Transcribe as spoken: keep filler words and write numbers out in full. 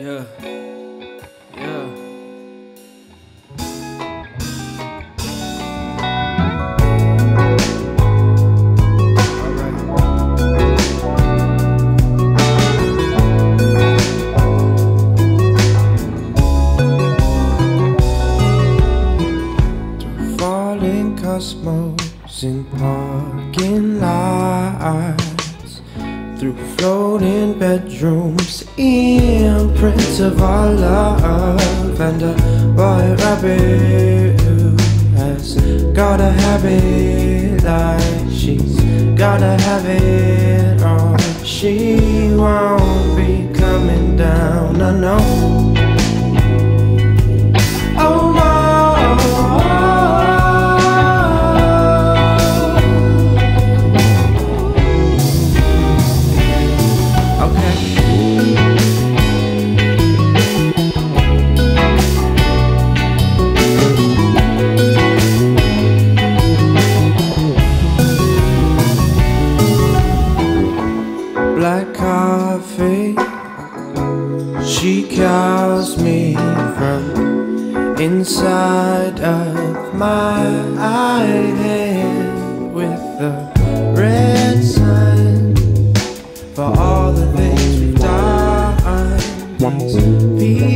Yeah, yeah. Falling cosmos in parking lots, through floating bedrooms, imprints of our love, and a white rabbit who has got a habit like she's gotta have it, or she won't be coming down. I know. Oh no. Black coffee, she calls me from inside of my head with the red sign for all the things we've done. These